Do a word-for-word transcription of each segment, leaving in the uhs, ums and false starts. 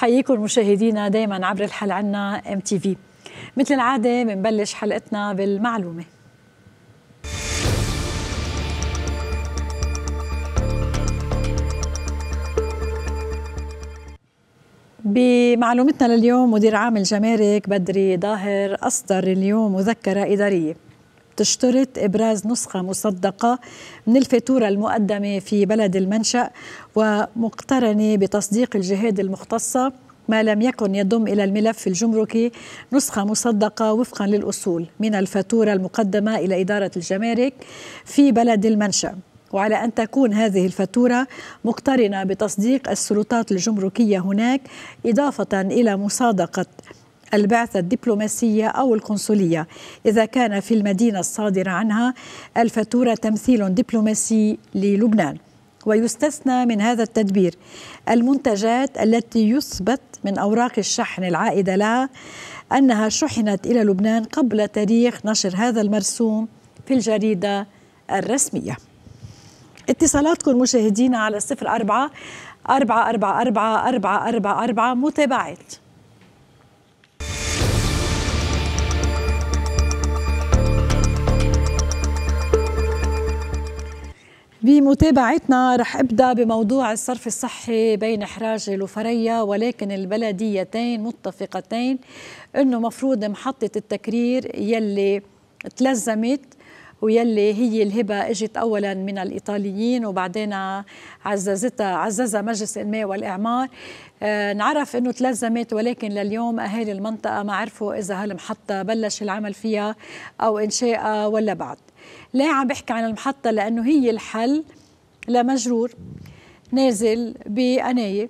بحييكم مشاهدينا دايما عبر الحل عنا ام تي في. مثل العاده بنبلش حلقتنا بالمعلومه. بمعلومتنا لليوم مدير عام الجمارك بدري ظاهر أصدر اليوم مذكرة إدارية تشترط إبراز نسخة مصدقة من الفاتورة المقدمة في بلد المنشأ ومقترنة بتصديق الجهات المختصة ما لم يكن يضم إلى الملف الجمركي نسخة مصدقة وفقا للأصول من الفاتورة المقدمة إلى إدارة الجمارك في بلد المنشأ، وعلى أن تكون هذه الفاتورة مقترنة بتصديق السلطات الجمركية هناك، إضافة إلى مصادقة البعثة الدبلوماسية أو القنصلية إذا كان في المدينة الصادرة عنها الفاتورة تمثيل دبلوماسي للبنان. ويستثنى من هذا التدبير المنتجات التي يثبت من أوراق الشحن العائدة لها أنها شحنت إلى لبنان قبل تاريخ نشر هذا المرسوم في الجريدة الرسمية. اتصالاتكم مشاهدينا على صفر أربعة أربعة أربعة أربعة أربعة أربعة أربعة. متابعات بمتابعتنا رح ابدا بموضوع الصرف الصحي بين حراجل وفريا، ولكن البلديتين متفقتين انه مفروض محطه التكرير يلي تلزمت ويلي هي الهبة اجت اولا من الايطاليين وبعدين عززتها عززها مجلس الماء والاعمار. آه نعرف انه تلزمت، ولكن لليوم اهالي المنطقه ما عرفوا اذا هالمحطه بلش العمل فيها او انشائها ولا بعد. ليه عم بحكي عن المحطه؟ لانه هي الحل لمجرور نازل بقنايه،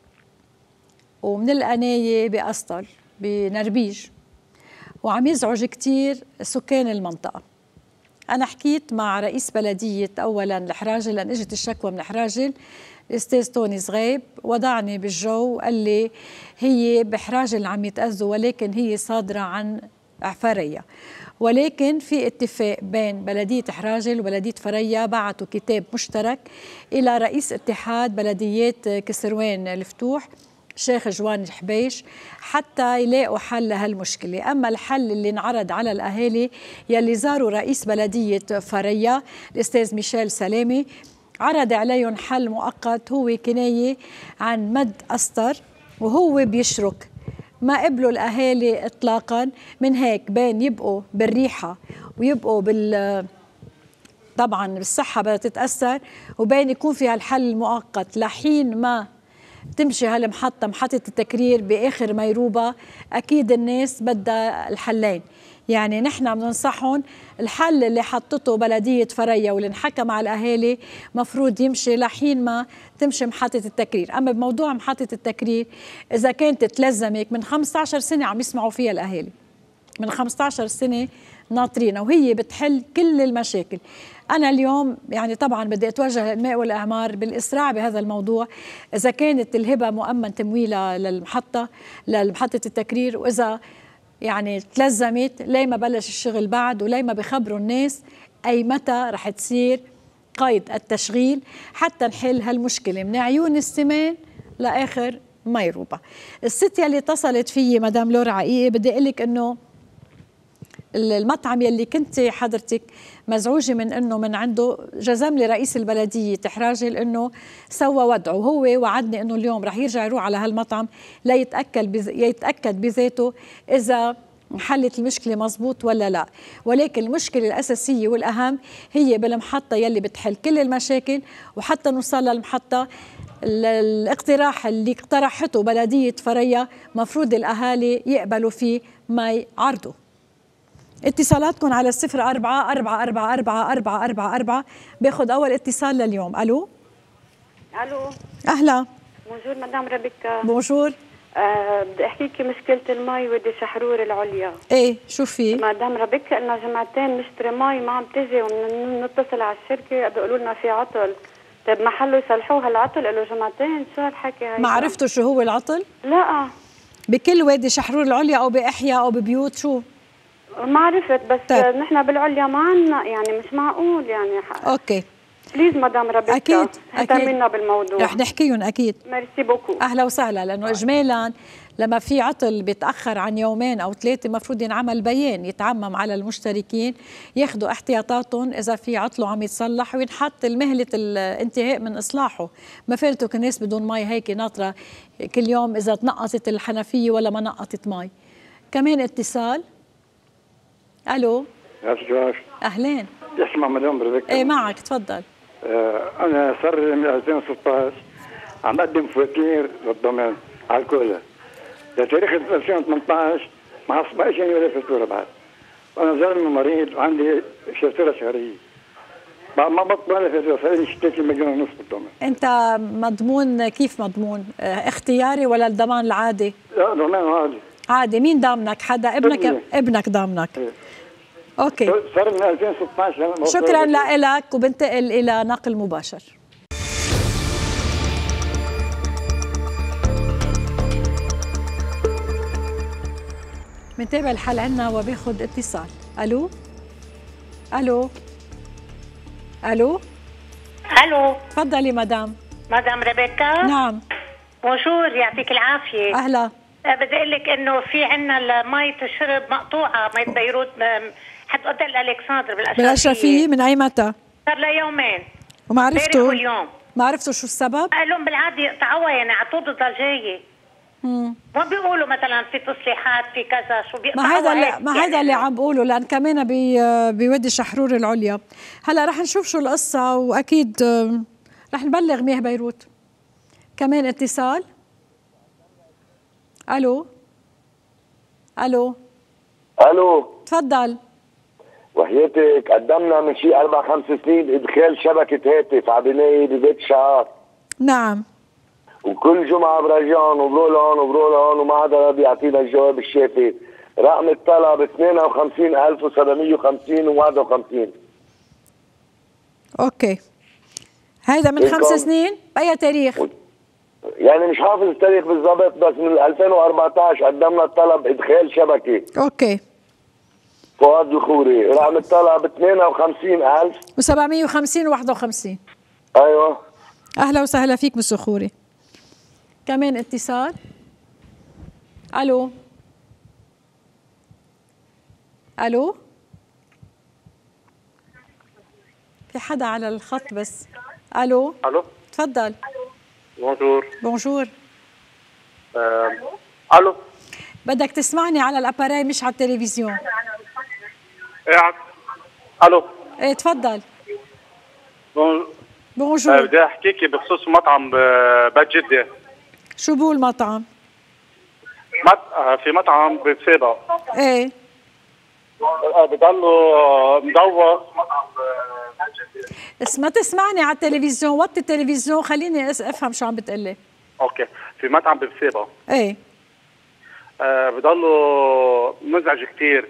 ومن القنايه بأسطل بنربيج، وعم يزعج كتير سكان المنطقه. أنا حكيت مع رئيس بلدية أولاً الحراجل لأن إجت الشكوى من الحراجل الأستاذ توني صغيب، وضعني بالجو قال لي هي بحراجل عم يتأذوا ولكن هي صادرة عن فريا، ولكن في اتفاق بين بلدية حراجل وبلدية فريا، بعتوا كتاب مشترك إلى رئيس اتحاد بلديات كسروان الفتوح شيخ جوان الحبيش حتى يلاقوا حل لهالمشكلة. أما الحل اللي انعرض على الأهالي يلي زاروا رئيس بلدية فريا الأستاذ ميشيل سلامي، عرض عليهم حل مؤقت هو كناية عن مد أسطر وهو بيشرك. ما قبلوا الأهالي إطلاقا، من هيك بين يبقوا بالريحة ويبقوا بال طبعا بالصحة بدها تتأثر، وبين يكون فيها الحل المؤقت لحين ما تمشي هالمحطة محطة التكرير بآخر ميروبة. أكيد الناس بدها الحلين، يعني نحن بننصحهم الحل اللي حطته بلدية فريا واللي انحكى مع الأهالي مفروض يمشي لحين ما تمشي محطة التكرير. أما بموضوع محطة التكرير إذا كانت تلزمك من خمسة عشر سنة عم يسمعوا فيها الأهالي، من خمسة عشر سنة ناطرينها وهي بتحل كل المشاكل. أنا اليوم يعني طبعا بدي أتوجه للماء والإعمار بالإسراع بهذا الموضوع، إذا كانت الهبة مؤمن تمويلها للمحطة لمحطة التكرير، وإذا يعني تلزمت ليه ما بلش الشغل بعد، وليه ما بخبروا الناس أي متى رح تصير قيد التشغيل حتى نحل هالمشكلة من عيون السمان لآخر ميروبة. الست يلي اتصلت فيي مدام لورا عقيقي بدي أقول لك إنه المطعم يلي كنت حضرتك مزعوجة من انه من عنده، جزم لي رئيس البلدية حراجل انه سوى ودعه، وهو وعدني انه اليوم رح يرجع يروح على هالمطعم ليتأكد بز... يتأكد بذاته اذا حلت المشكلة مزبوط ولا لا. ولكن المشكلة الأساسية والأهم هي بالمحطة يلي بتحل كل المشاكل، وحتى نوصل للمحطة الاقتراح اللي اقترحته بلدية فريا مفروض الأهالي يقبلوا فيه ما يعرضوا. اتصالاتكم على الصفر أربعة أربعة أربعة أربعة أربعة أربعة أربعة. باخد أول اتصال لليوم. ألو ألو أهلا. بونجور مدام ربيكا. بونجور. أه بدي أحكي لك مشكلة المي ودي شحرور العليا. إيه شو في؟ مدام ربيكا لنا جمعتين نشتري مي ما عم تجي، ونتصل على الشركة بيقولوا لنا في عطل. طيب محله يصلحوه هالعطل له جمعتين، شو هالحكي هاي؟ ما عرفتوا شو هو العطل؟ لا بكل وادي شحرور العليا أو بإحياء أو ببيوت شو؟ ما عرفت، بس طيب. نحن بالعليا ما عنا، يعني مش معقول يعني. اوكي بليز مدام رابيكا اكيد اهتمينا بالموضوع، رح نحكيهم اكيد. ميرسي بوكو. اهلا وسهلا. لانه اجمالا لما في عطل بيتاخر عن يومين او ثلاثه المفروض ينعمل بيان يتعمم على المشتركين ياخذوا احتياطاتهم اذا في عطله عم يتصلح وينحط المهله الانتهاء من اصلاحه. ما فلتوا الناس بدون مي هيك ناطره كل يوم اذا تنقطت الحنفيه ولا ما نقطت مي. كمان اتصال. الو يا استاذ. اهلين. اسمع مدام ريبيكا. ايه معك تفضل. آه انا صار لي من ألفين وستة عشر عم بقدم فواتير للضمان على الكولا لتاريخ ألفين وثمانية عشر ما حصلش ولا فاتوره بعد. انا زلمه مريض وعندي فاتوره شهريه بعد ما بطل ولا فاتوره، صار لي ثلاثة مليون ونص بالضمان. انت مضمون كيف مضمون؟ اه اختياري ولا الضمان العادي؟ لا ضمان عادي. عادي. مين ضامنك؟ حدا؟ ابنك؟ ابني. ابنك ضامنك. إيه. اوكي صار من ألفين وستة عشر. شكرا لك وبنتقل الى نقل مباشر. بنتابع الحال عنا وباخذ اتصال. الو الو الو الو تفضلي مدام. مدام ريبيكا. نعم بونجور يعطيك العافيه. اهلا. أه بدي اقول لك انه في عندنا مية الشرب مقطوعه، مية بيروت حتى اوتيل الكسندر بالاشرفيه. بالاشرفيه من اي متى؟ صار لها يومين. وما عرفتوا؟ اليوم ما عرفتوا شو السبب؟ قال لهم بالعاده يقطعوها يعني على طول ضجايه. امم ما بيقولوا مثلا في تصليحات في كذا شو بيقطعوها. ما هذا اللي ما هذا اللي عم بقوله، لان كمان بي بيودي شحرور العليا. هلا رح نشوف شو القصه واكيد رح نبلغ مياه بيروت. كمان اتصال. الو الو الو تفضل. وحياتك قدمنا من شي اربع خمس سنين ادخال شبكه هاتف على بنايه ببيت شعار. نعم. وكل جمعه برجعهم وبرولهم وبرولهم وما حدا راضي يعطينا الجواب الشافي. رقم الطلب اثنين وخمسين ألف وسبعمية وخمسين وواحد وخمسين. اوكي. هيدا من خمس سنين؟ باي تاريخ؟ يعني مش حافظ التاريخ بالضبط، بس من ألفين وأربعة عشر قدمنا الطلب ادخال شبكه. اوكي. فؤاد الخوري، رقم الطلب اثنين وخمسين ألف وسبعمية وخمسين وواحد وخمسين. ايوه. اهلا وسهلا فيك مسو خوري. كمان اتصال. الو الو في حدا على الخط بس. الو الو تفضل. بونجور. بونجور. آه. الو بدك تسمعني على الاباراي مش على التلفزيون. ايه الو ايه تفضل. بون... بونجور. آه بدي احكيكي بخصوص مطعم بيت جدة. شو بقول مطعم؟ مط... آه في مطعم بسيبا. ايه آه بضله مدور مطعم بيت جدة. بس ما تسمعني على التلفزيون، وطي التلفزيون خليني افهم شو عم بتقلي. اوكي. في مطعم بسيبا. ايه آه بضله مزعج كثير،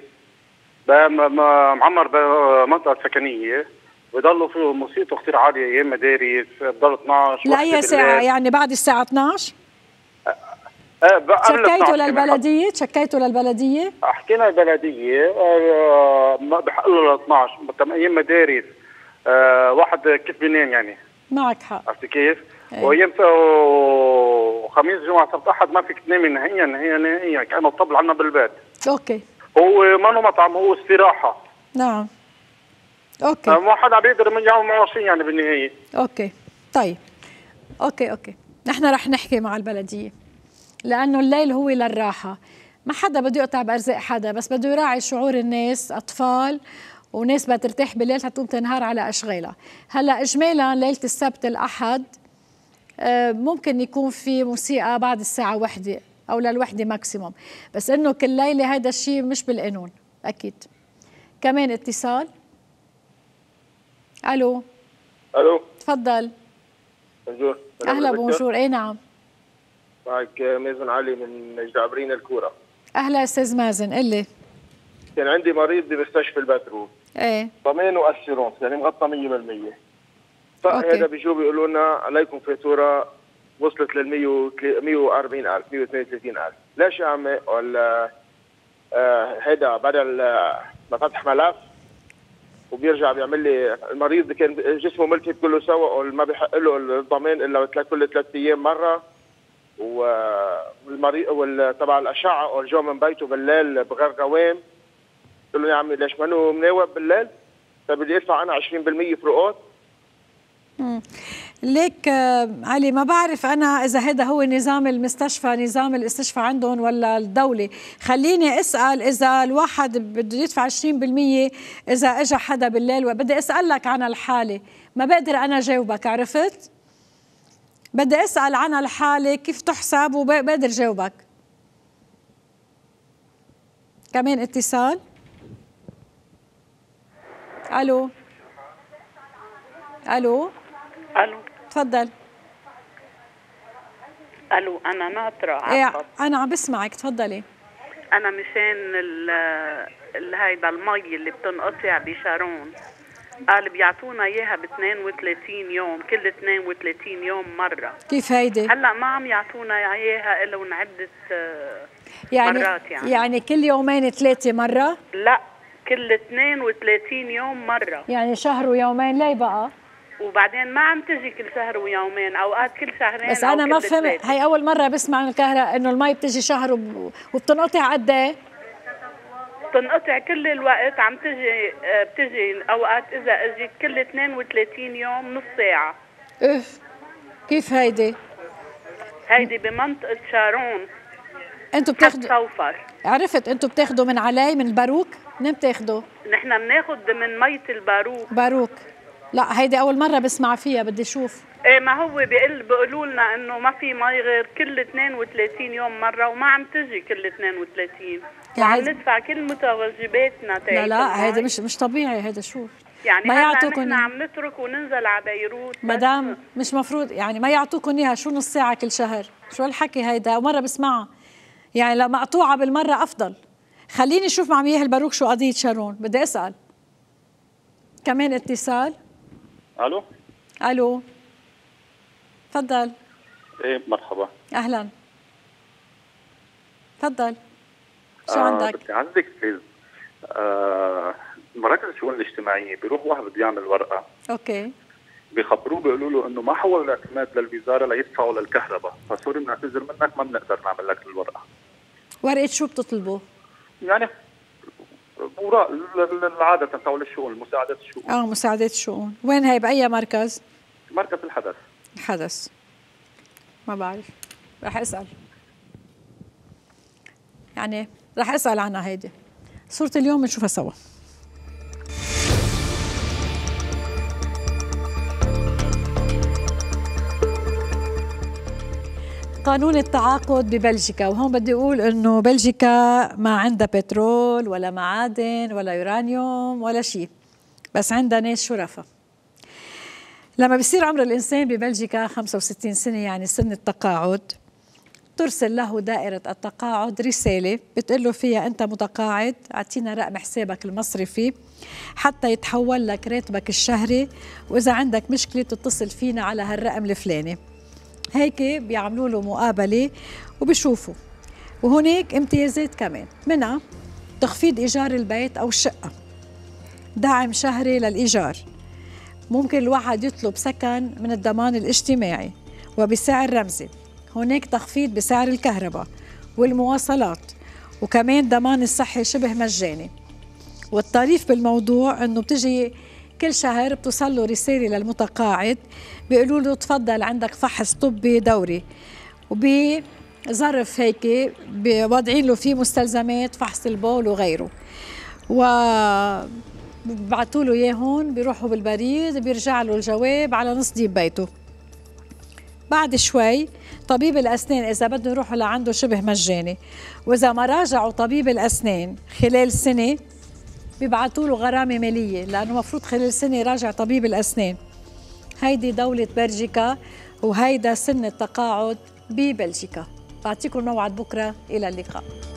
معمر بمنطقة سكنية، بضلوا فيه موسيقى كثير عالية ايام مدارس، بضل اثنعش لأي ساعة يعني بعد الساعة اثنعش؟ ايه شكيتوا للبلدية؟ شكيتوا للبلدية؟ حكينا البلدية آه ما بحق له ل اثنعش ايام مدارس. آه واحد كيف بينام يعني. معك حق. عرفتي كيف؟ ايه. وايام خميس جمعة سبت احد ما فيك تنامي نهائيا نهائيا نهائيا، كأنه الطبل عنا بالبيت. اوكي. هو ما مطعم، هو استراحة. نعم. اوكي. ما حدا بيقدر من يوم معه شيء يعني بالنهاية. اوكي طيب. اوكي اوكي نحن رح نحكي مع البلدية لأنه الليل هو للراحة، ما حدا بده يقطع بأرزاق حدا، بس بده يراعي شعور الناس، أطفال وناس بدها ترتاح بالليل حتقوم تنهار على أشغالها. هلا إجمالا ليلة السبت الأحد ممكن يكون في موسيقى بعد الساعة واحدة أو للوحدة ماكسيموم، بس إنه كل ليلة هذا الشيء مش بالقانون أكيد. كمان اتصال. ألو ألو تفضل. بونجور. أهلا بونجور. إيه نعم. معك مازن علي من جعبرين الكورة. أهلا أستاذ مازن. قلي. كان عندي مريض بمستشفى البترول. إيه. ضمان وأسيرونس يعني مغطى مية بالمية. فهذا بيجوا بيقولوا لنا عليكم فاتورة وصلت لل مية وأربعين ألف مية واثنين وثلاثين ألف. ليش يا عمي؟ ولا آه هذا بدل ما فتح ملف وبيرجع بيعمل لي المريض كان جسمه ملتهب كله سوا وما بيحق له الضمان الا كل ثلاث ايام مره، والمريض تبع الاشعه او جو من بيته بالليل بغرغوان. قلت له يا عمي ليش منه مناوب بالليل؟ طيب بدي ادفع انا عشرين بالمية فروقات. امم ليك آه علي، ما بعرف انا اذا هذا هو نظام المستشفى، نظام الاستشفاء عندهم ولا الدوله. خليني اسال اذا الواحد بده يدفع عشرين بالمية اذا اجى حدا بالليل، وبدي اسالك عن الحاله، ما بقدر انا جاوبك، عرفت؟ بدي اسال عن الحاله كيف تحسب وبقدر جاوبك. كمان اتصال. الو الو الو تفضل. الو انا ناطره على ايه الخط. انا عم بسمعك، تفضلي. انا مشان ال هيدا المي اللي بتنقطع بشارون، قال بيعطونا اياها ب اثنين وثلاثين يوم، كل اثنين وثلاثين يوم مره. كيف هيدي؟ هلا ما عم يعطونا اياها الا ونعدة يعني مرات يعني يعني كل يومين ثلاثه مره؟ لا كل اثنين وثلاثين يوم مره، يعني شهر ويومين. ليه بقى؟ وبعدين ما عم تجي كل شهر ويومين، اوقات كل شهرين. بس انا ما فهمت، هي اول مره بسمع عن الكهرباء انه المي بتجي شهر وبتنقطع قد ايه؟ بتنقطع كل الوقت، عم تجي بتجي اوقات اذا اجي كل اثنين وثلاثين يوم نص ساعه. اف كيف هيدي؟ هيدي بمنطقه شارون. انتوا بتاخذوا صوفر. عرفت، انتوا بتاخذوا من علي من الباروك؟ منين بتاخذوا؟ نحن بناخذ من ميه الباروك. باروك؟ لا هيدي اول مره بسمع فيها، بدي اشوف. ايه ما هو بيقول بيقولوا لنا انه ما في مي غير كل اثنين وثلاثين يوم مره، وما عم تجي كل اثنين وثلاثين، وعم ندفع كل متوجباتنا. لا لا هيدا مش مش طبيعي، هيدا شو يعني؟ ما يعطوكم، نحن عم نترك وننزل على بيروت مدام، مش مفروض يعني ما يعطوكم اياها شو نص ساعه كل شهر؟ شو الحكي هيدا؟ مره بسمعها يعني، لو مقطوعه بالمره افضل. خليني اشوف مع مياه الباروك شو قضيه شارون، بدي اسال. كمان اتصال. الو الو تفضل. ايه مرحبا. اهلا تفضل. شو آه عندك؟ بدي عندك فيز آه مراكز الشؤون الاجتماعيه، بيروح واحد بده يعمل ورقه، اوكي، بيخبروه بيقولوا له انه ما حول الاعتماد للوزاره ليدفعوا للكهرباء، فسوري بنعتذر منك ما بنقدر نعمل لك الورقه. ورقه شو بتطلبوا؟ يعني اوراق العاده تبع الشؤون، مساعدات الشؤون. اه مساعدات الشؤون. وين هي؟ باي مركز؟ مركز الحدث. الحدث ما بعرف، رح اسال يعني، رح اسال عنها. هيدي صورة اليوم بنشوفها سوا. قانون التعاقد ببلجيكا، وهون بدي اقول انه بلجيكا ما عندها بترول ولا معادن ولا يورانيوم ولا شيء، بس عندها ناس شرفاء. لما بيصير عمر الانسان ببلجيكا خمسة وستين سنة، يعني سن التقاعد، ترسل له دائرة التقاعد رسالة بتقول له فيها أنت متقاعد، أعطينا رقم حسابك المصرفي حتى يتحول لك راتبك الشهري، وإذا عندك مشكلة تتصل فينا على هالرقم الفلاني. هيك بيعملوا له مقابلة وبيشوفوا. وهناك امتيازات كمان، منها تخفيض إيجار البيت أو الشقة، دعم شهري للإيجار، ممكن الواحد يطلب سكن من الضمان الاجتماعي وبسعر رمزي، هناك تخفيض بسعر الكهرباء والمواصلات، وكمان ضمان الصحي شبه مجاني. والطريف بالموضوع انه بتجي كل شهر بتوصل له رساله للمتقاعد بيقولوا له تفضل عندك فحص طبي دوري، وبظرف هيك واضعين له فيه مستلزمات فحص البول وغيره، و ببعتوا له اياه هون، بيروحوا بالبريد بيرجع له الجواب على نص ديب بيته. بعد شوي طبيب الأسنان إذا بده يروحوا لعنده شبه مجاني، وإذا ما راجعوا طبيب الأسنان خلال سنة بيبعتوا له غرامة مالية، لأنه مفروض خلال سنة يراجع طبيب الأسنان. هيدي دولة بلجيكا، وهيدا سن التقاعد ببلجيكا. بعطيكم موعد بكرة، إلى اللقاء.